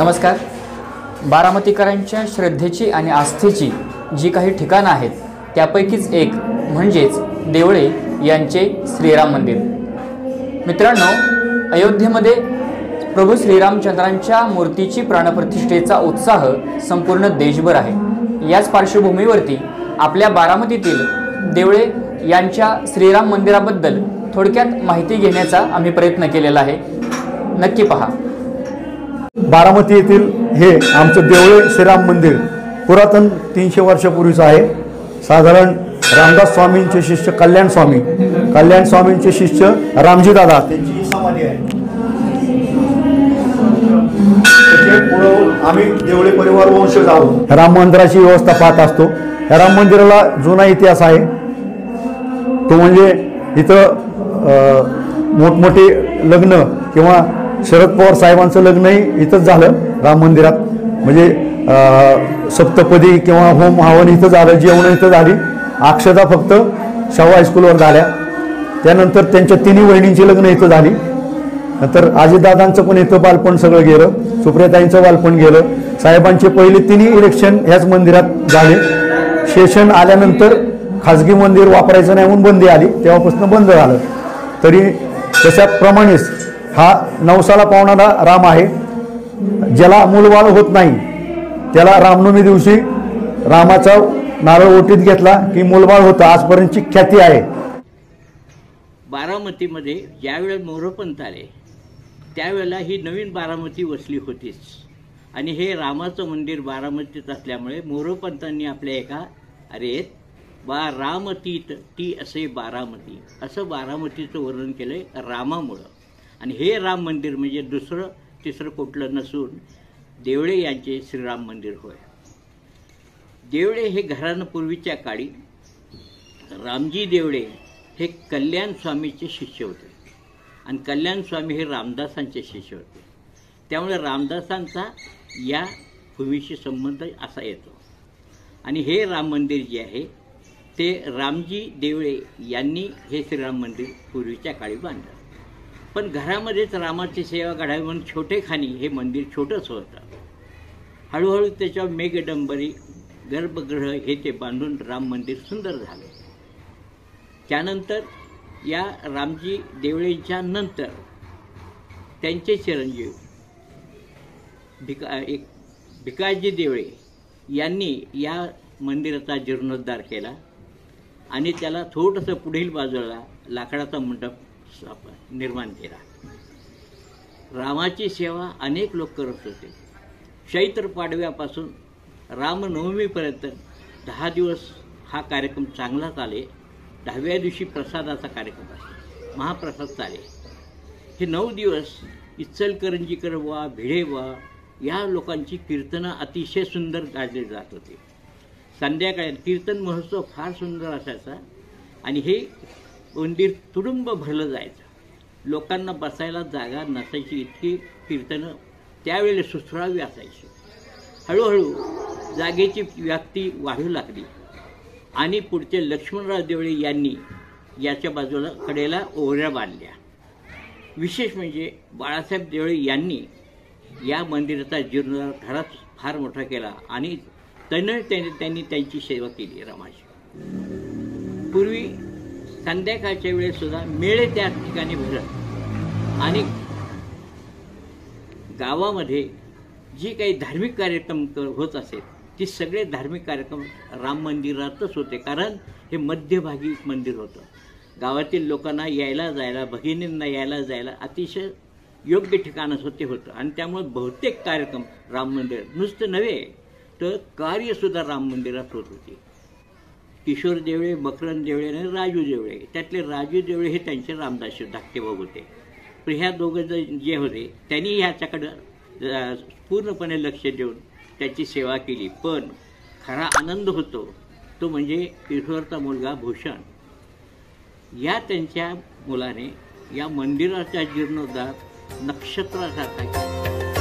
नमस्कार. बारामतीकरांच्या श्रद्धेची आणि आस्थेची जी काही ठिकाणं आहेत त्यापैकीच एक म्हणजेच देवळे यांचे श्रीराम मंदिर. मित्रांनो, अयोध्येमध्ये प्रभू श्रीरामचंद्रांच्या मूर्तीची प्राणप्रतिष्ठेचा उत्साह संपूर्ण देशभर आहे. याच पार्श्वभूमीवरती आपल्या बारामतीतील देवळे यांच्या श्रीराम मंदिराबद्दल थोडक्यात माहिती घेण्याचा आम्ही प्रयत्न केलेला आहे. नक्की पहा. बारामती येथील हे आमचं देवळे श्रीराम मंदिर पुरातन 300 वर्षापूर्वीचं आहे. साधारण रामदास स्वामींचे शिष्य कल्याण स्वामींचे शिष्य रामजी दादा त्यांची ही समाधी आहे. आम्ही देवळे परिवार वंशज आहोत. राम मंदिराची व्यवस्था पाहत असतो. या राम मंदिराला जुना इतिहास आहे. तो म्हणजे इथं मोठमोठे लग्न किंवा शरद पवार साहेबांचं लग्नही इथंच झालं राम मंदिरात. म्हणजे सप्तपदी किंवा होम हवन इथं झालं, जेवण इथं झाली. अक्षता फक्त शाहू हायस्कूलवर झाल्या. त्यानंतर त्यांच्या तिन्ही बहिणींची लग्न इथं झाली. नंतर अजितदादांचं पण इथं बालपण सगळं गेलं. सुप्रियाताईंचं बालपण गेलं. साहेबांचे पहिले तिन्ही इलेक्शन ह्याच मंदिरात झाले. शेषण आल्यानंतर खाजगी मंदिर वापरायचं नाही म्हणून बंदी आली, तेव्हापासून बंद झालं. तरी तशाप्रमाणेच हा नवसाला पावणारा राम आहे. ज्याला मूलबाळ होत नाही त्याला रामनवमी दिवशी रामाचा नारळ ओटीत घेतला की मूलबाळ होतं, आजपर्यंतची ख्याती आहे. बारामतीमध्ये ज्यावेळेला मोरोपंत आले त्यावेळेला ही नवीन बारामती वसली होतीच. आणि हे रामाचं मंदिर बारामतीत असल्यामुळे मोरोपंतांनी आपल्या एका अरेत रामतीत ती असे बारामती असं बारामतीचं वर्णन केलंय रामामुळं. आणि हे राम मंदिर म्हणजे दुसरं तिसरं कुठलं नसून देवळे यांचे श्रीराम मंदिर होय. देवळे हे घराणं पूर्वीच्या काळी रामजी देवळे हे कल्याण स्वामीचे शिष्य होते आणि कल्याण स्वामी हे रामदासांचे शिष्य होते. त्यामुळे रामदासांचा या भूमीशी संबंध असा येतो. आणि हे राम मंदिर जे आहे ते रामजी देवळे यांनी हे श्रीराम मंदिर पूर्वीच्या काळी बांधलं. पण घरामध्येच रामाची सेवा घडावी म्हणून छोटेखानी हे मंदिर छोटंच होतं. हळूहळू त्याच्यावर मेघडंबरी गर्भगृह हे ते बांधून राम मंदिर सुंदर झालं. त्यानंतर या रामजी देवळेंच्या नंतर त्यांचे चिरंजीव भिकाजी देवळे यांनी या मंदिराचा जीर्णोद्धार केला आणि त्याला थोडंसं पुढील बाजूला लाकडाचा मंडप निर्माण केला. रामाची सेवा अनेक लोक करत होते. चैत्र पाडव्यापासून रामनवमीपर्यंत 10 दिवस हा कार्यक्रम चांगला चाले. 10व्या दिवशी प्रसादाचा कार्यक्रम असतो, महाप्रसाद चाले. हे 9 दिवस इचलकरंजीकर वा भिडे वा या लोकांची कीर्तनं अतिशय सुंदर गाजले जात होते. संध्याकाळी कीर्तन महोत्सव फार सुंदर असायचा आणि हे मंदिर तुडुंब भरलं जायचं. लोकांना बसायला जागा नसायची, इतकी कीर्तनं त्यावेळेला सुसरावी असायची. हळूहळू जागेची व्याप्ती वाढू लागली आणि पुढचे लक्ष्मणराव देवळे यांनी याच्या बाजूला कडेला ओवऱ्या बांधल्या. विशेष म्हणजे बाळासाहेब देवळे यांनी या मंदिराचा जीर्णोद्धार खराच फार मोठा केला आणि त्यांनी त्यांची सेवा केली रामाची. पूर्वी संध्याकाळच्या वेळेस सुद्धा मेळे त्या ठिकाणी भरत आणि गावामध्ये जी काही धार्मिक कार्यक्रम होत असेल ती सगळे धार्मिक कार्यक्रम राम मंदिरातच होते. कारण हे मध्यभागी मंदिर होतं. गावातील लोकांना यायला जायला, भगिनींना यायला जायला अतिशय योग्य ठिकाणच होतं. आणि त्यामुळे बहुतेक कार्यक्रम राम मंदिर नुसतं नव्हे तर कार्यसुद्धा राम मंदिरात होत होते. किशोर देवळे, मकरंद देवळे आणि राजू देवळे, त्यातले राजू देवळे हे त्यांचे रामदास धाकटे भाऊ होते. पण ह्या दोघं जे होते त्यांनी ह्याच्याकडं पूर्णपणे लक्ष देऊन त्याची सेवा केली. पण खरा आनंद होतो तो म्हणजे किशोरचा मुलगा भूषण या त्यांच्या मुलाने या मंदिराचा जीर्णोद्धार नक्षत्रासारखा केला.